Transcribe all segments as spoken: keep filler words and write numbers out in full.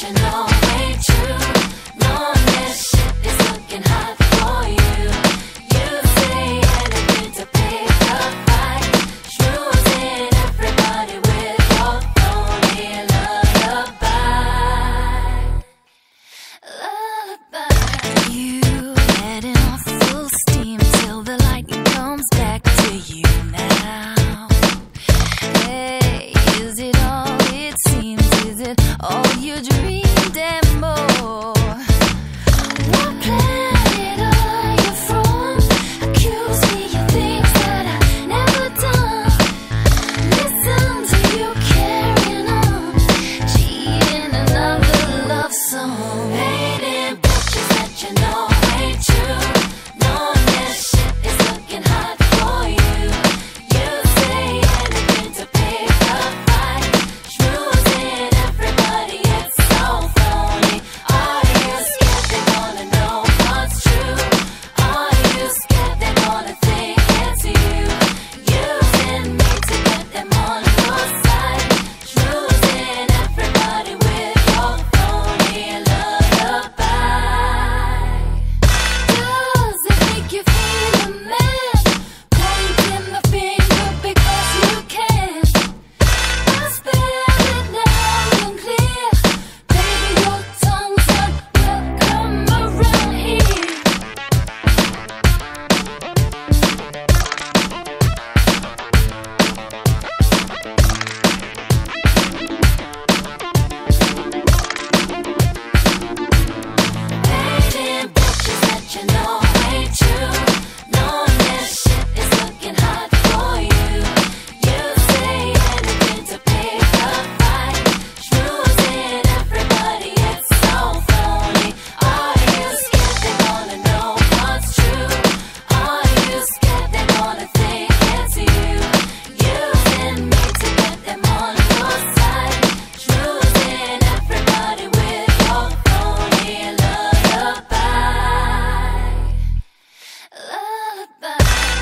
you know ain't true. Knowing this shit is looking hot for you. You say anything to pick a fight, schmoozing everybody with your phony lullaby. Lullaby. You letting off full steam till the light comes back to you now. Hey, is it all it seems? Is it all you dreamed and more? What planet are you from? Accuse me of things that I never done. Listen to you carrying on, cheating another love song. Painting pictures that you know ain't true. Knowing this shit is looking hot for you. You say anything to pick a fight, schmoozing everybody, it's so phony. Are you scared they're gonna know what's true? Are you scared they're gonna think it's you? Using me to get them on your side, schmoozing everybody with your phony lullaby. Does it make you feel a man? Pointing the finger because you can. I spell it loud and clear. Baby, your tongue's not welcome around here. Painting pictures that you know ain't true. Knowing this shit is looking hot for you. You say anything to pick a fight, schmoozing everybody, it's so phony. Are you scared they're gonna know what's true? Are you scared they're gonna think it's you? Using me to get them on your side, schmoozing everybody with your phony lullaby. Lullaby.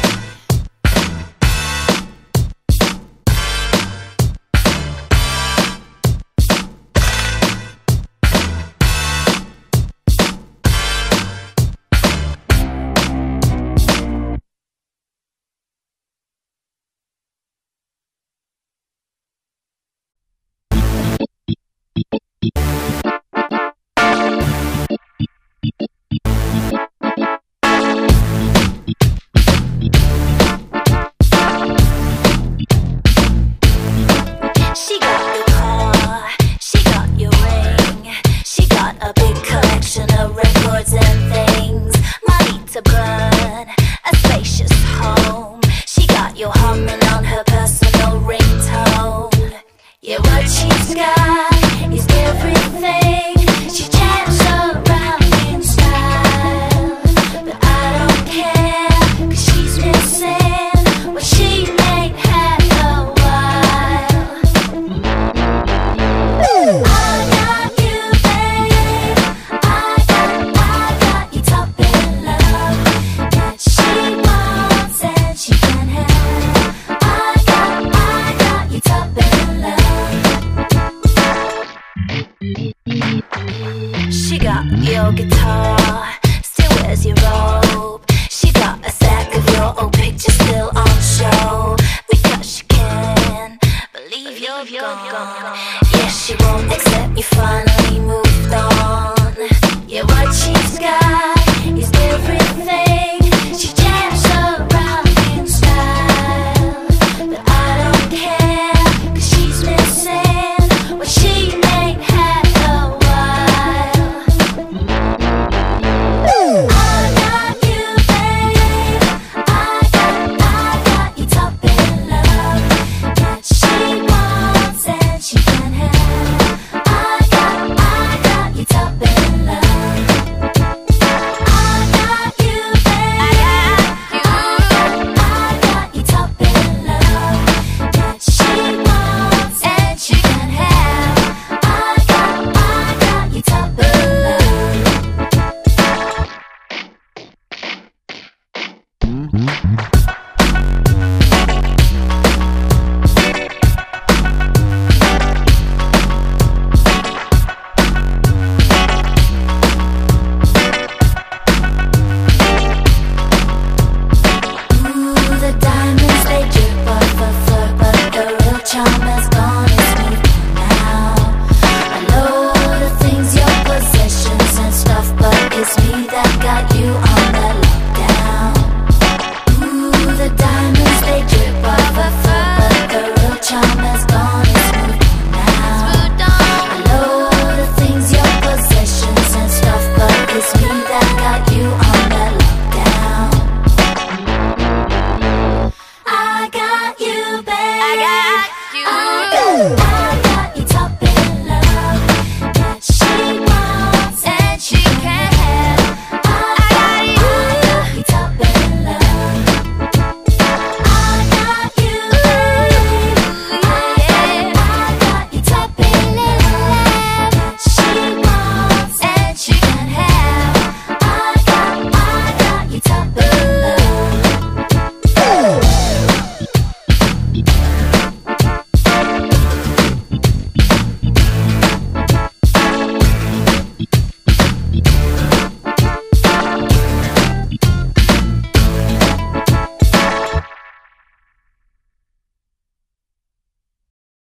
She got your car, she got your ring, she got a big collection of records and things, money to burn, a spacious home. She got your humming on her personal ringtone. Yeah, what she's got is everything. She chats around in style, but I don't care, 'cause she's missing what she ain't had a while. I got you, babe. I got, I got you Topbillin that she wants and she can have. I got, I got you Topbillin. She got your guitar, still wears your robe. She got a stack of your old pictures still on show, because she can believe you're gone. Yeah, she won't accept you finally.